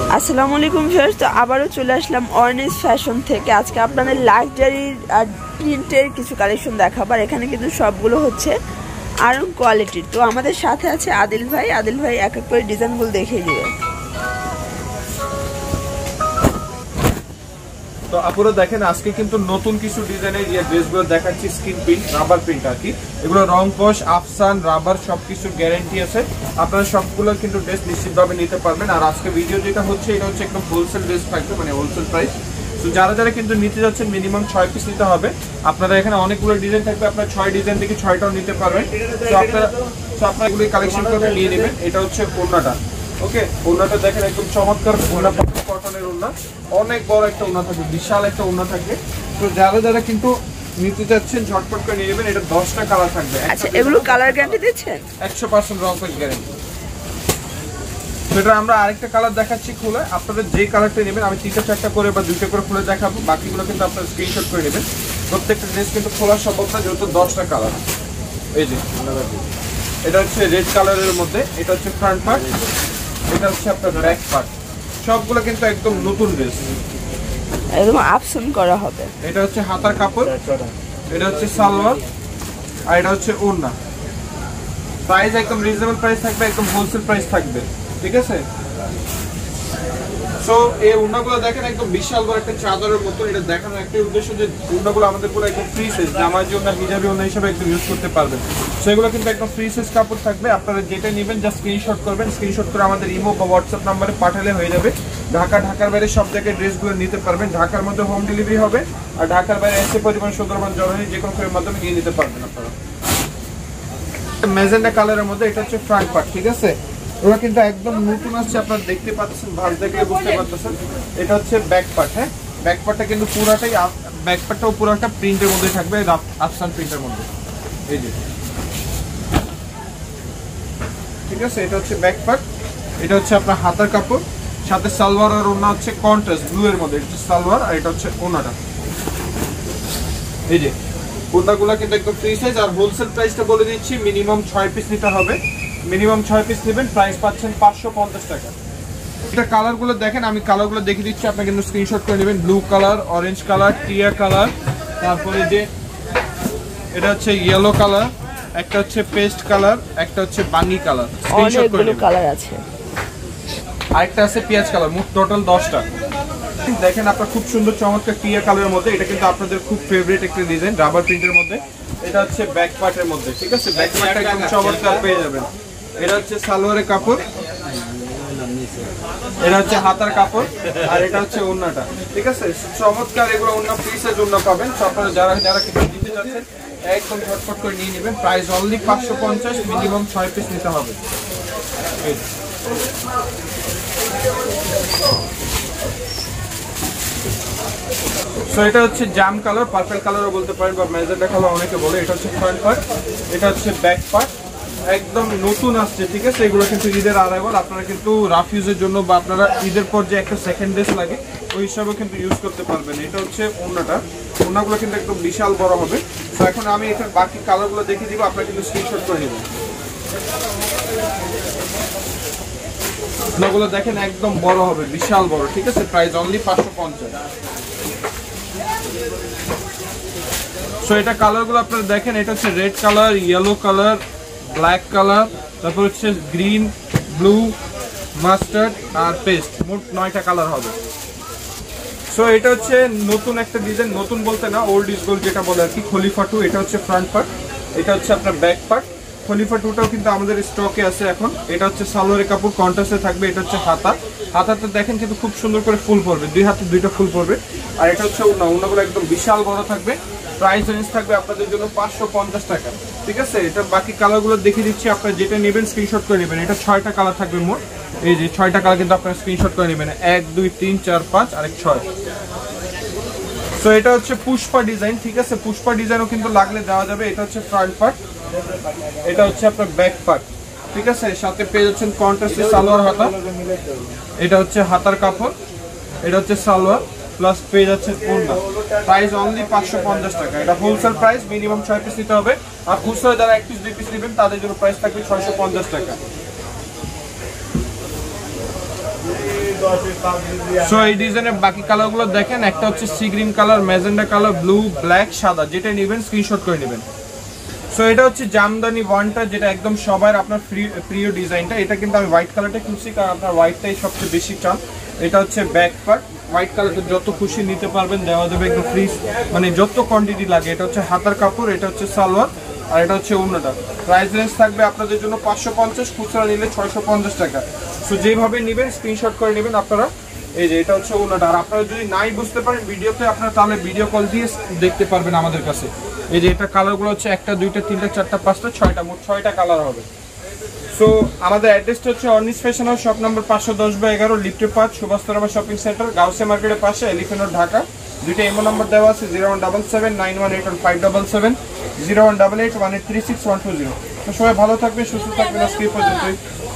আসসালামু আলাইকুম ভিউয়ার্স, তো আবারও চলে আসলাম অর্নিস ফ্যাশন থেকে। আজকে আপনাদের লাক্সারি আর প্রিন্টের কিছু কালেকশন দেখাবো। আর এখানে কিন্তু সবগুলো হচ্ছে আরং কোয়ালিটির। তো আমাদের সাথে আছে আদিল ভাই এক এক করে ডিজাইনগুলো দেখিয়ে দিবে। তো আপনারা দেখেন আজকে কিন্তু নতুন কিছু ডিজাইনের ড্রেসগুলো দেখাচ্ছি, স্কিন প্রিন্ট, রাবার প্রিন্ট আর কি। এগুলো রং কস, আফসান, রাবার সবকিছু গ্যারান্টি আছে। আপনারা সবগুলো কিন্তু ড্রেস নিশ্চিতভাবে নিতে পারবেন। আর আজকে ভিডিও যেটা হচ্ছে এটা হচ্ছে একদম হোলসেল ড্রেস থাকবে, মানে হোলসেল প্রাইস। তো যারা যারা কিন্তু নিতে যাচ্ছেন মিনিমাম 6 পিস নিতে হবে। আপনারা এখানে অনেকগুলো ডিজাইন থাকবে, আপনারা 6 ডিজাইন থেকে 6টাও নিতে পারবেন। তো আপনারা এগুলো কালেকশন করে নিয়ে নেবেন। এটা হচ্ছে ওড়নাটা, ওকে। ওড়নাটা দেখেন একদম চমৎকার ওড়না, কটনের ওড়না, অনেক বড় একটা ওড়না থাকবে, বিশাল একটা ওড়না থাকবে। তো যারা যারা কিন্তু নিতে যাচ্ছেন ঝটপট করে নিয়ে নেবেন। এটা 10টা কালার থাকবে। আচ্ছা, এগুলো কালার গ্যারান্টি দিচ্ছেন? 100% রং কস গ্যারান্টি। সেটা আমরা আরেকটা কালার দেখাচ্ছি খুলে, আপনারা যে কালারটা নেবেন, আমি 3টা 4টা করে বা 2টা করে খুলে দেখাবো, বাকিগুলো কিন্তু আপনারা স্ক্রিনশট করে নেবেন। প্রত্যেকটা ড্রেস কিন্তু খোলা সম্ভব না, যেহেতু 10টা কালার। এই যে এটা হচ্ছে রেড কালারের মধ্যে, এটা হচ্ছে ফ্রন্ট পার্ট, এটা হচ্ছে আপনার ব্যাক পার্ট। সবগুলো কিন্তু একদম নতুন ড্রেস, একদম আপসন করা হবে। এটা হচ্ছে হাতার কাপড়, এটা হচ্ছে সালোয়ার, আর এটা হচ্ছে ওড়না। প্রাইস একদম রিজনেবল প্রাইস থাকবে, একদম হোলসেল প্রাইস থাকবে, ঠিক আছে। সো এই ওড়নাগুলো দেখেন একদম বিশাল বড় একটা চাদরের মতো। এটা দেখানোর একটা উদ্দেশ্য যে ওড়নাগুলো আমাদের পুরো একদম ফ্রি সাইজ, জামার জন্য হিজাবি ওড়না হিসেবে একদম ইউজ করতে পারবেন। সেগুলো কিন্তু একদম ফ্রি সাইজ কাপড় থাকবে। আপনারা যেটা নেবেন জাস্ট স্ক্রিনশট করবেন, স্ক্রিনশট করে আমাদের ইমো বা হোয়াটসঅ্যাপ নাম্বারে পাঠালে হয়ে যাবে। ঢাকার বাইরে সব জায়গায় ড্রেসগুলো নিতে পারবেন। ঢাকার মধ্যে হোম ডেলিভারি হবে, আর ঢাকার বাইরে এসে পরিমাণ সুন্দরবন জরুরি যে কোনো ফের মাধ্যমে নিয়ে নিতে পারবেন আপনারা। ম্যাজেন্ডা কালারের মধ্যে এটা হচ্ছে ফ্রন্ট পার্ট, ঠিক আছে। ওরা কিন্তু একদম নতুন আসছে, আপনারা দেখতে পাচ্ছেন, ভাঁজ দেখলে বুঝতে পারতেছেন। এটা হচ্ছে ব্যাক পার্ট, হ্যাঁ। ব্যাক পার্টটা কিন্তু পুরাটাই, ব্যাক পার্টটাও পুরো একটা প্রিন্টের মধ্যে থাকবে, আফসান প্রিন্টের মধ্যে, এই যে, ঠিক আছে। এটা হচ্ছে ব্যাক পার্ট, এটা হচ্ছে আপনার হাতার কাপড়, সাথে সালোয়ার আর ওড়না হচ্ছে কন্ট্রাস্ট ব্লু এর মধ্যে। এটা হচ্ছে সালোয়ার, আর এটা হচ্ছে ওড়নাটা, এই যে। ওড়নাগুলো কিন্তু একদম ফ্রি সাইজ। আর হোলসেল প্রাইসটা বলে দিচ্ছি, মিনিমাম 6 পিস নিতে হবে। মিনিমাম 6 পিস নেবেন, প্রাইস পাচ্ছেন 550 টাকা। এটা কালারগুলো দেখেন, আমি কালারগুলো দেখিয়ে দিচ্ছি, আপনি কিন্তু স্ক্রিনশট করে নেবেন। ব্লু কালার, অরেঞ্জ কালার, টিয়া কালার, তারপরে যে এটা হচ্ছে ইয়েলো কালার, একটা হচ্ছে পেস্ট কালার, একটা হচ্ছে বাঙ্গি কালার, স্ক্রিনশট করে নেবেন। কালার আছে, আরেকটা আছে পেঁয়াজ কালার। মোট টোটাল 10টা। দেখেন আপনার খুব সুন্দর চমৎকার টিয়া কালারের মধ্যে, এটা কিন্তু আপনাদের খুব ফেভারিট একটা ডিজাইন, রাবার প্রিন্টের মধ্যে। এটা হচ্ছে ব্যাক পার্টের মধ্যে, ঠিক আছে। ব্যাক পার্টটা একদম চমৎকার পেয়ে যাবেন। এটা হচ্ছে সালোয়ারের কাপড়, এটা হচ্ছে হাতার কাপড়, আর এটা হচ্ছে ওড়নাটা, ঠিক আছে। চমৎকার এগুলো ওড়না ফ্রি সাইজ ওড়না পাবেন। তো আপনারা যারা যারা কিছু দিতে যাচ্ছেন একদম ঝটপট করে নিয়ে নেবেন। প্রাইস অনলি 550, মিনিমাম 6 পিস নিতে হবে। সো এটা হচ্ছে জাম কালার, পার্পল কালারও বলতে পারেন, বা ম্যাজেন্টা কালার অনেকে বলে। এটা হচ্ছে ফ্রন্ট পার্ট, এটা হচ্ছে ব্যাক পার্ট, একদম নতুন আসছে, ঠিক আছে। এগুলো কিন্তু ঈদের আরাইভাল, আপনারা কিন্তু রাফ ইউজের জন্য বা আপনারা ঈদের পর যে একটা সেকেন্ড ড্রেস লাগে ওই হিসাবে কিন্তু ইউজ করতে পারবেন। এটা হচ্ছে ওড়নাটা, ওড়নাগুলো কিন্তু একদম বিশাল বড় হবে। তো এখন আমি এখানে বাকি কালারগুলো দেখিয়ে দিব, আপনারা কিন্তু স্ক্রিনশট করে নেবেন। ওড়নাগুলো দেখেন একদম বড় হবে, বিশাল বড়, ঠিক আছে। Price only 550। সো এটা কালারগুলো আপনারা দেখেন, এটা হচ্ছে red colour, yellow colour, black colour, তারপর হচ্ছে গ্রিন, ব্লু, মাস্টার্ড আর পেস্ট। মোট 9টা কালার হবে। সো এটা হচ্ছে নতুন একটা ডিজাইন, নতুন বলতে না, ওল্ড ইজ গোল্ড যেটা বলে আর কি। খলিফা 2, এটা হচ্ছে ফ্রন্ট পার্ট, এটা হচ্ছে আপনার ব্যাক পার্ট। খলিফা 2টাও কিন্তু আমাদের স্টকে আছে এখন। এটা হচ্ছে সালোয়ারের কাপড়, কন্ট্রাস্টে থাকবে। এটা হচ্ছে হাতা, হাতাতে দেখেন কিন্তু খুব সুন্দর করে ফুল পড়বে, 2 হাতে 2টা ফুল পড়বে। আর এটা হচ্ছে ওড়না, ওড়নাগুলো একদম বিশাল বড় থাকবে। প্রাইস রেঞ্জ থাকবে আপনাদের জন্য 550 টাকা, ঠিক আছে। এটা বাকি কালারগুলো দেখিয়ে দিচ্ছি, আপনারা যেটা নেবেন স্ক্রিনশট করে নেবেন। এটা 6টা কালার থাকবে মোট, এই যে 6টা কালার কিন্তু আপনারা স্ক্রিনশট করে নেবেন। 1 2 3 4 5 আর 6। সো এটা হচ্ছে পুষ্পা ডিজাইন, ঠিক আছে। পুষ্পা ডিজাইনও কিন্তু লাগলে দেওয়া যাবে। এটা হচ্ছে ফ্রন্ট পার্ট, এটা হচ্ছে আপনার ব্যাক পার্ট, ঠিক আছে। সাথে পেয়ে যাচ্ছেন কন্ট্রাস্টে সালোয়ার হাতা, এটা হচ্ছে হাতার কাপড়, এটা হচ্ছে সালোয়ার প্লাস পেয়ে যাচ্ছেন ওড়না। প্রাইস অনলি 550 টাকা। এটা হোলসেল প্রাইস, মিনিমাম 6 পিস নিতে হবে। আর খুচরা যারা 1 পিস 2 পিস নেবেন তাদের জন্য প্রাইস থাকবে 650 টাকা। সো এই ডিজাইনের বাকি কালারগুলো দেখেন, একটা হচ্ছে sea green colour, magenta colour, blue, black, সাদা, যেটা নেবেন স্ক্রিনশট করে নেবেন। সো এটা হচ্ছে জামদানি ওয়ানটা, যেটা একদম সবার আপনার প্রিয় ডিজাইনটা। এটা কিন্তু আমি হোয়াইট কালারটা খুঁজছি, কারণ আপনার হোয়াইটটাই সবচেয়ে বেশি চান। এটা হচ্ছে ব্যাক পার্ট, হোয়াইট কালারটা যত খুশি নিতে পারবেন, দেওয়া যাবে একদম ফ্রি, মানে যত কোয়ান্টিটি লাগে। এটা হচ্ছে হাতার কাপড়, এটা হচ্ছে সালোয়ার, আর এটা হচ্ছে ওড়নাটা। প্রাইস রেঞ্জ থাকবে আপনাদের জন্য 550, খুচরা নিলে 650 টাকা। সো যেভাবে নেবেন স্ক্রিনশট করে নেবেন আপনারা। এই যে এটা হচ্ছে ওড়নাটা। আর আপনারা যদি নাই বুঝতে পারেন ভিডিওতে, আপনারা তাহলে ভিডিও কল দিয়ে দেখতে পারবেন আমাদের কাছে। এই যে এটা কালারগুলো হচ্ছে 1টা 2টা 3টা 4টা 5টা 6টা, মোট 6টা কালার হবে। সো আমাদের অ্যাড্রেসটা হচ্ছে Ornis fashion house, shop number 510/11, লিফটে 5, সুভাষতরমা শপিং সেন্টার, গাউসিয়া মার্কেটের পাশে, এলিফ্যান্ট রোড, ঢাকা। দুইটা ইমো নাম্বার দেওয়া আছে, 0177918157, 01881836 120। তো সবাই ভালো থাকবে, সুস্থ থাকবেন। আজকে এই পর্যন্তই।